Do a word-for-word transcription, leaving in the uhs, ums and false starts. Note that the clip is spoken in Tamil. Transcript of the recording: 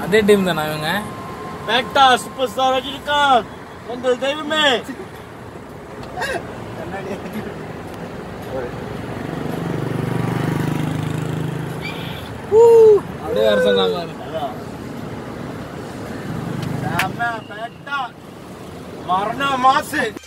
அதே டீம் தானா இவங்க? பேட்டா சூப்பர் ஸ்டார் ரஜினிகாந்த் எங்கள் தெய்வமே. அப்படியே வர சொன்னாங்க. பேட்டா மரண மாசு.